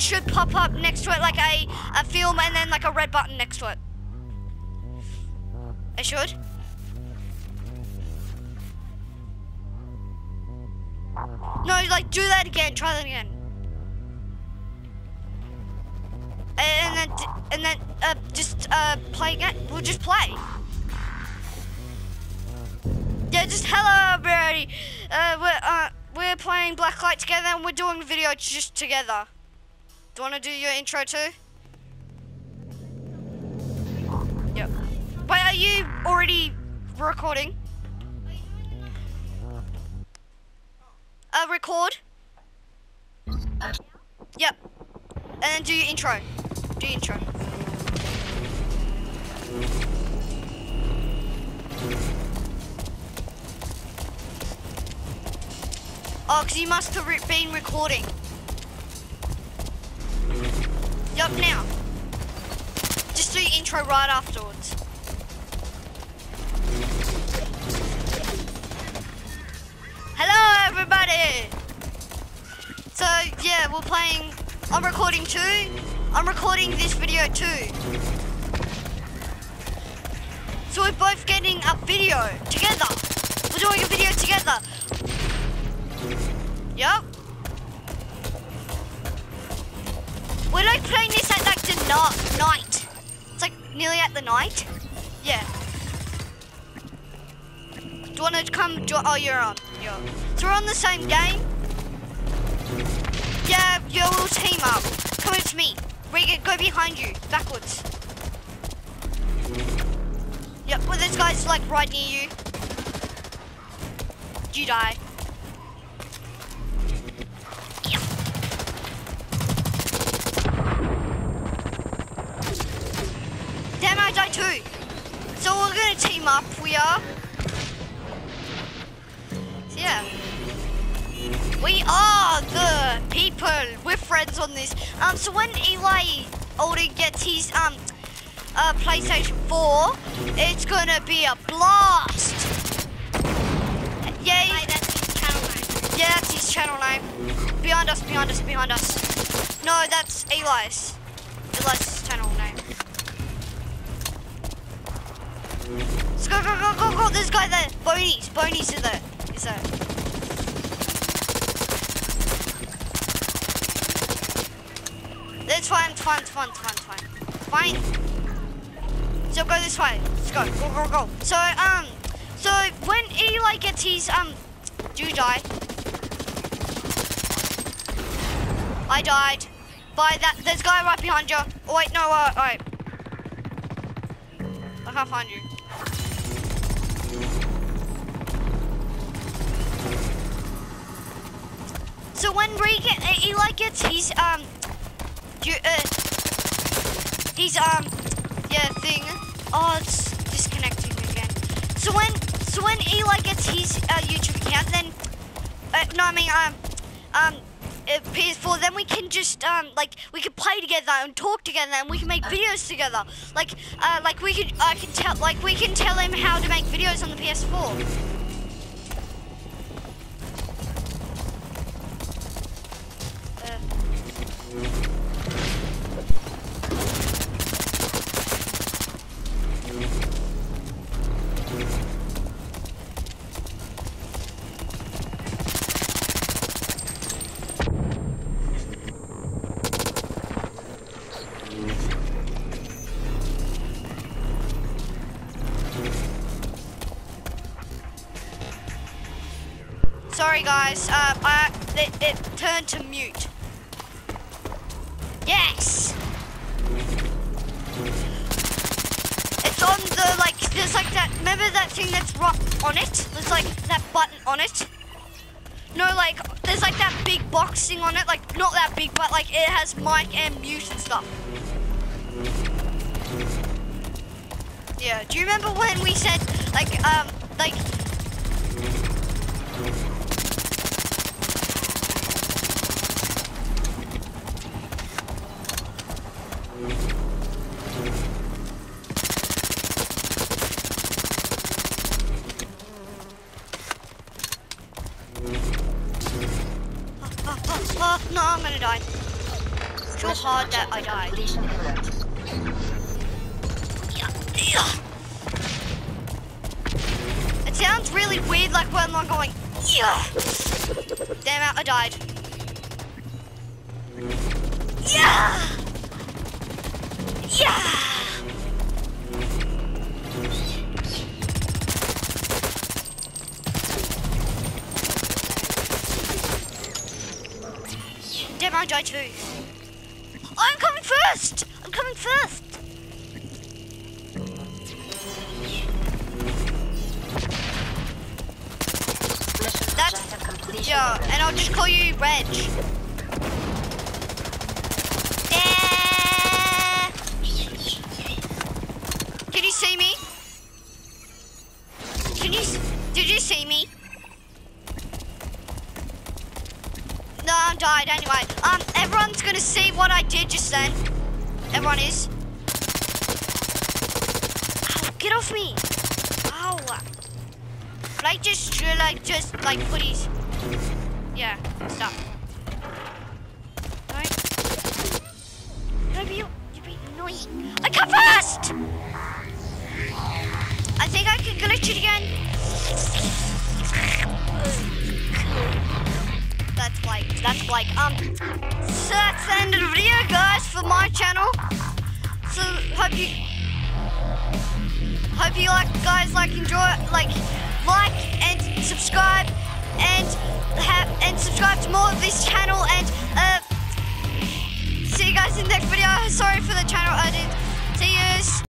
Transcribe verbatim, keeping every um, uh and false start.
should pop up next to it like a, a film and then like a red button next to it. It should. No, like do that again. Try that again. And then, and then, uh, just uh, play again. We'll just play. Yeah, just hello everybody. Uh, we're uh, we're playing Blacklight together, and we're doing the video just together. Do you want to do your intro too? Yep. Wait, are you already recording? Uh, record. Yep. And then do your intro. Do your intro. Oh, because you must have re been recording. Yup, now. Just do your intro right afterwards. Hello, everybody! So, yeah, we're playing... I'm recording too. I'm recording this video too. So we're both getting a video together. We're doing a video together. Yup. We're like playing this at like the na night. It's like nearly at the night. Yeah. Do you want to come? Do, oh, you're on. You're on. So we're on the same game. Yeah, you will team up. Come over to me. Regan, go behind you. Backwards. Yep, well this guy's like right near you. You die. Yeah. Damn, I died too. So we're gonna team up, we are. So yeah. We are the people. We're friends on this. Um, so when Eli Alden gets his um uh, PlayStation four, it's gonna be a blast. Yay! Hey, that's his channel name. Yeah, that's his channel name. Behind us, behind us, behind us. No, that's Eli's. Eli's channel name. Let's go, go, go, go, go. There's a guy there. Bonies, Bonies is there. Is there? It's fine, it's fine, it's fine, it's fine, it's fine. Fine. So go this way. Let's go, go, go, go. So, um, so when Eli gets his, um, do you die? I died. By that, there's a guy right behind you. Oh, wait, no, uh, alright. I can't find you. So when Regan, uh, Eli gets his, um, You, uh, he's, um, yeah, thing. Oh, it's disconnecting again. So when, so when Eli gets his, uh, YouTube account, then, uh, no, I mean, um, um, uh, P S four, then we can just, um, like, we can play together and talk together and we can make videos together. Like, uh, like we could, I can tell, like, we can tell him how to make videos on the P S four. Sorry guys, uh, I, it, it turned to mute. Yes! It's on the, like, there's like that, remember that thing that's rock on it? There's like that button on it. No, like, there's like that big box thing on it, like, not that big, but like it has mic and mute and stuff. Yeah, do you remember when we said, like, um, like, Oh, no, I'm gonna die. so hard that I died. Yeah, yeah. It sounds really weird, like when I'm going, yeah. Damn it, I died. Yeah! Yeah! Damn, I died too. I'm coming first! I'm coming first! That's, yeah, and I'll just call you Reg. Yeah. Can you see me? Can you, did you see me? No, I died anyway. Um, everyone's gonna see what I did just then. Everyone is. Ow, get off me. Ow. Like just, like just, like put his, yeah, stop. Right? No, you, you're being annoying. I come first! I think I can glitch it again. That's like, that's like, um, so that's the end of the video, guys, for my channel. So, hope you, hope you like, guys, like, enjoy, like, like and subscribe, and have, and subscribe to more of this channel, and, uh, see you guys in the next video. Sorry for the channel edit. See yous.